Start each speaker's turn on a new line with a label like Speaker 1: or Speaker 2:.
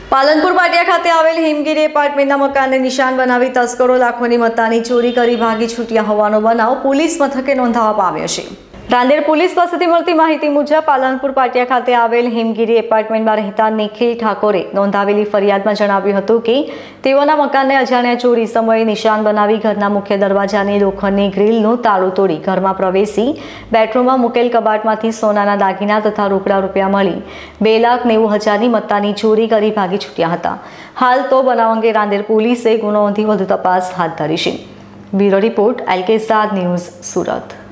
Speaker 1: પાલનપુર પાટિયા ખાતે આવેલ હિમગીરી એપાર્ટમેન્ટના મકાનને નિશાન બનાવી તસ્કરો લાખોની મત્તાની ચોરી કરી ભાગી છૂટ્યા હોવાનો બનાવ પોલીસ મથકે નોંધાવા પામ્યો છે। રાંદેર પોલીસ પાસેથી મળતી માહિતી મુજબ પાલનપુર પાટિયા ખાતે આવેલ હિમગીરી એપાર્ટમેન્ટમાં રહેતા નિખિલ ઠાકોરે નોંધાવેલી ફરિયાદમાં જણાવ્યું હતું કે તેઓના મકાનને અજાણ્યા ચોરી સમયે નિશાન બનાવી ઘરના મુખ્ય દરવાજાની લોખંડની ગ્રીલનું તાળું તોડી ઘરમાં પ્રવેશી બેડરૂમમાં મૂકેલ કબાટમાંથી સોનાના દાગીના તથા રોકડા રૂપિયા મળી 2,90,000ની મત્તાની ચોરી કરી ભાગી છૂટ્યા હતા। હાલ તો બનાવ અંગે રાંદેર પોલીસે ગુનો નોંધી વધુ તપાસ હાથ ધરી છે। Bureau report LK star news, Surat.